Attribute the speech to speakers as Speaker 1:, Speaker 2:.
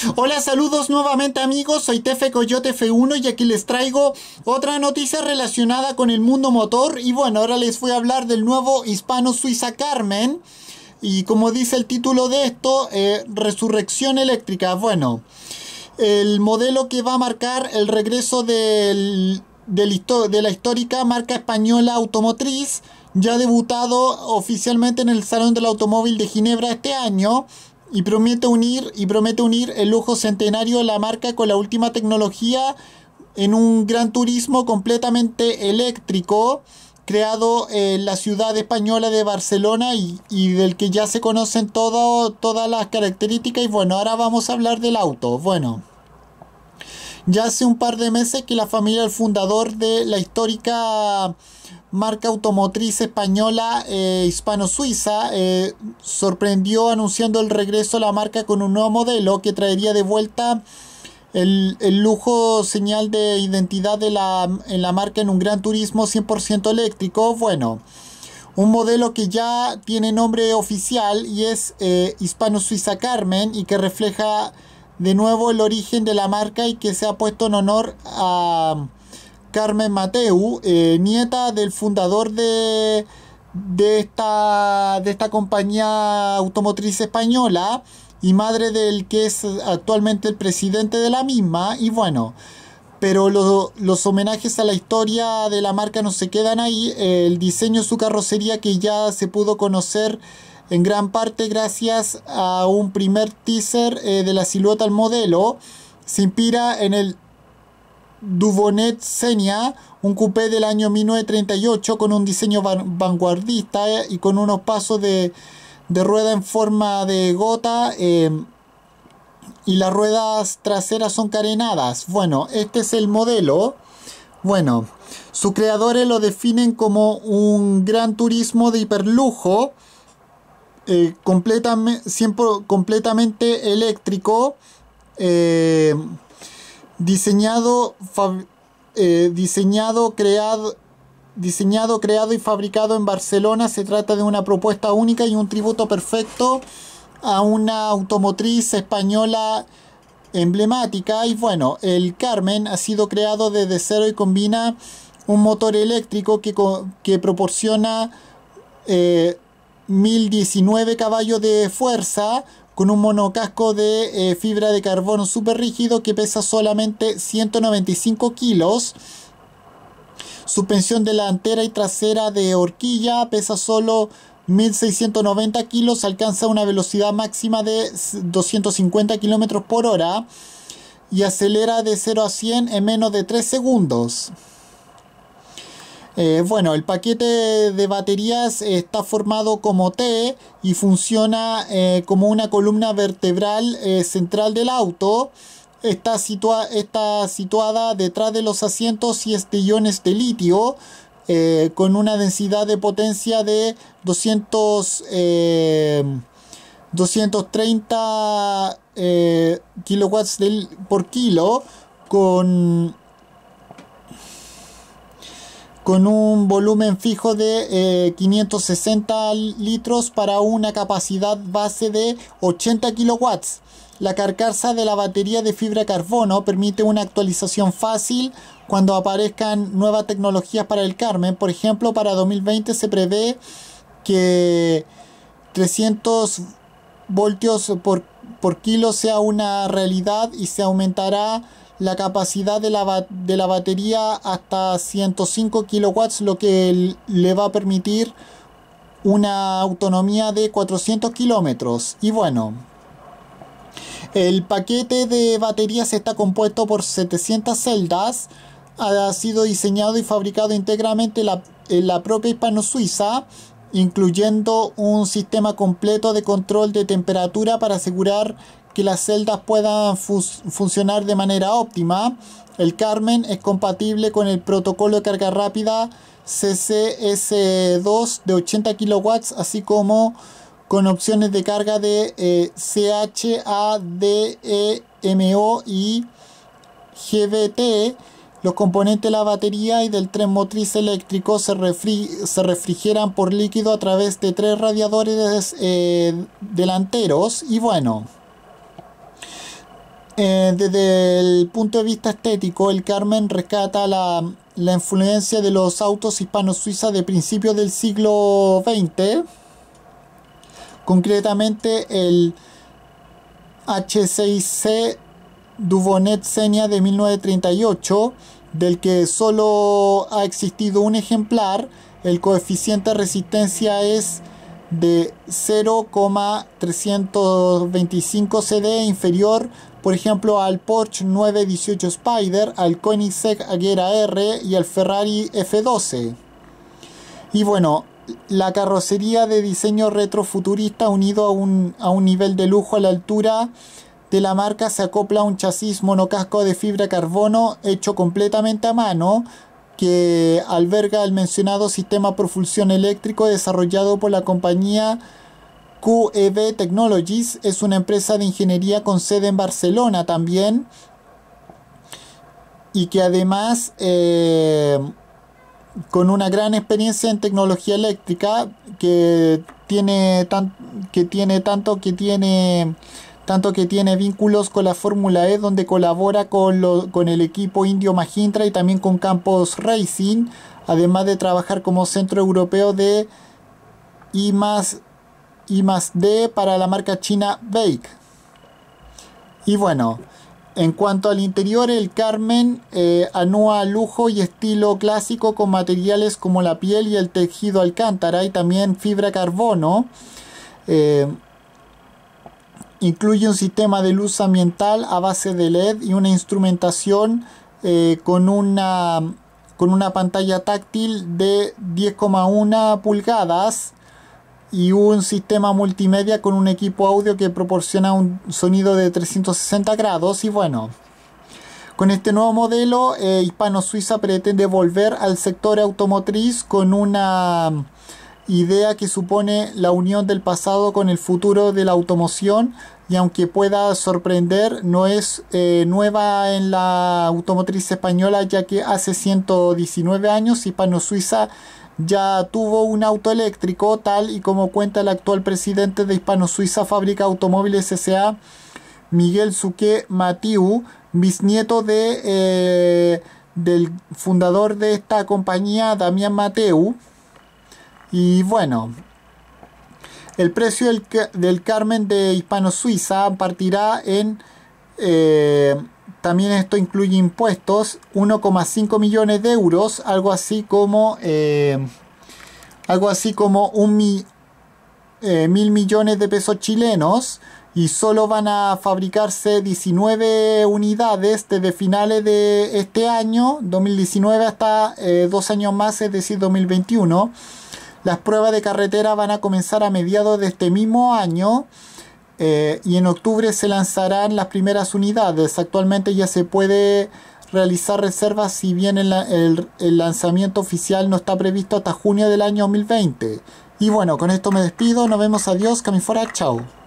Speaker 1: Hola, saludos nuevamente amigos, soy Tefe Coyote F1 y aquí les traigo otra noticia relacionada con el mundo motor. Y bueno, ahora les voy a hablar del nuevo Hispano-Suiza Karmann. Y como dice el título de esto, Resurrección Eléctrica. Bueno, el modelo que va a marcar el regreso de la histórica marca española automotriz, ya debutado oficialmente en el Salón del Automóvil de Ginebra este año. Y promete unir el lujo centenario de la marca con la última tecnología en un gran turismo completamente eléctrico creado en la ciudad española de Barcelona y del que ya se conocen todas las características. Y bueno, ahora vamos a hablar del auto. Bueno, ya hace un par de meses que la familia del fundador de la histórica marca automotriz española hispano-suiza sorprendió anunciando el regreso a la marca con un nuevo modelo que traería de vuelta el lujo señal de identidad en la marca en un gran turismo 100% eléctrico. Bueno, un modelo que ya tiene nombre oficial y es Hispano-Suiza Karmann, y que refleja de nuevo el origen de la marca y que se ha puesto en honor a Carmen Mateu, nieta del fundador de esta compañía automotriz española y madre del que es actualmente el presidente de la misma. Y bueno, pero los homenajes a la historia de la marca no se quedan ahí. El diseño de su carrocería, que ya se pudo conocer en gran parte gracias a un primer teaser de la silueta del modelo, se inspira en el Duvaunet Xenia, un coupé del año 1938 con un diseño vanguardista y con unos pasos de rueda en forma de gota, y las ruedas traseras son carenadas. Bueno, este es el modelo. Bueno, sus creadores lo definen como un gran turismo de hiperlujo, completamente eléctrico, diseñado, creado y fabricado en Barcelona. Se trata de una propuesta única y un tributo perfecto a una automotriz española emblemática. Y bueno, el Karmann ha sido creado desde cero y combina un motor eléctrico que proporciona 1019 caballos de fuerza, con un monocasco de fibra de carbono súper rígido que pesa solamente 195 kilos. Suspensión delantera y trasera de horquilla, pesa solo 1690 kilos, alcanza una velocidad máxima de 250 kilómetros por hora y acelera de 0 a 100 en menos de 3 segundos. Bueno, el paquete de baterías está formado como T y funciona como una columna vertebral central del auto. Está situada detrás de los asientos y es de iones de litio, con una densidad de potencia de 230 kilowatts por kilo, con un volumen fijo de 560 litros para una capacidad base de 80 kilowatts. La carcasa de la batería de fibra de carbono permite una actualización fácil cuando aparezcan nuevas tecnologías para el Karmann. Por ejemplo, para 2020 se prevé que 300 voltios por kilo sea una realidad y se aumentará la capacidad de la batería hasta 105 kilowatts, lo que le va a permitir una autonomía de 400 kilómetros. Y bueno, el paquete de baterías está compuesto por 700 celdas. Ha sido diseñado y fabricado íntegramente en la propia Hispano-Suiza, incluyendo un sistema completo de control de temperatura para asegurar que las celdas puedan funcionar de manera óptima. El Karmann es compatible con el protocolo de carga rápida CCS2 de 80 kilowatts, así como con opciones de carga de CHAdeMO y GBT. Los componentes de la batería y del tren motriz eléctrico se refrigeran por líquido a través de 3 radiadores delanteros. Y bueno, Desde el punto de vista estético, el Carmen rescata la influencia de los autos hispano-suizas de principios del siglo XX, concretamente el H6C Duvaunet Xenia de 1938, del que solo ha existido un ejemplar. El coeficiente de resistencia es de 0,325 CD, inferior, por ejemplo, al Porsche 918 Spider, al Koenigsegg Agera R y al Ferrari F12. Y bueno, la carrocería de diseño retrofuturista unido a un nivel de lujo a la altura de la marca se acopla a un chasis monocasco de fibra de carbono hecho completamente a mano, que alberga el mencionado sistema de propulsión eléctrico desarrollado por la compañía QEV Technologies. Es una empresa de ingeniería con sede en Barcelona también, y que además con una gran experiencia en tecnología eléctrica, que tiene vínculos con la Fórmula E, donde colabora con el equipo indio Mahindra y también con Campos Racing, además de trabajar como centro europeo de I+D para la marca china BAIC. Y bueno, en cuanto al interior, el Carmen anúa lujo y estilo clásico con materiales como la piel y el tejido alcántara y también fibra carbono. Incluye un sistema de luz ambiental a base de LED y una instrumentación con una pantalla táctil de 10,1 pulgadas y un sistema multimedia con un equipo audio que proporciona un sonido de 360 grados. Y bueno, con este nuevo modelo, Hispano-Suiza pretende volver al sector automotriz con una idea que supone la unión del pasado con el futuro de la automoción, y aunque pueda sorprender, no es nueva en la automotriz española, ya que hace 119 años Hispano-Suiza ya tuvo un auto eléctrico, tal y como cuenta el actual presidente de Hispano-Suiza Fábrica Automóviles S.A., Miguel Suqué Matiu, bisnieto del fundador de esta compañía, Damián Mateu. Y bueno, el precio del Carmen de Hispano-Suiza partirá en, también esto incluye impuestos, 1,5 millones de euros, algo así como 1.000 millones de pesos chilenos, y solo van a fabricarse 19 unidades desde finales de este año, 2019, hasta 2 años más, es decir, 2021. Las pruebas de carretera van a comenzar a mediados de este mismo año, y en octubre se lanzarán las primeras unidades. Actualmente ya se puede realizar reservas, si bien el lanzamiento oficial no está previsto hasta junio del año 2020. Y bueno, con esto me despido, nos vemos, adiós, Camifora, chao.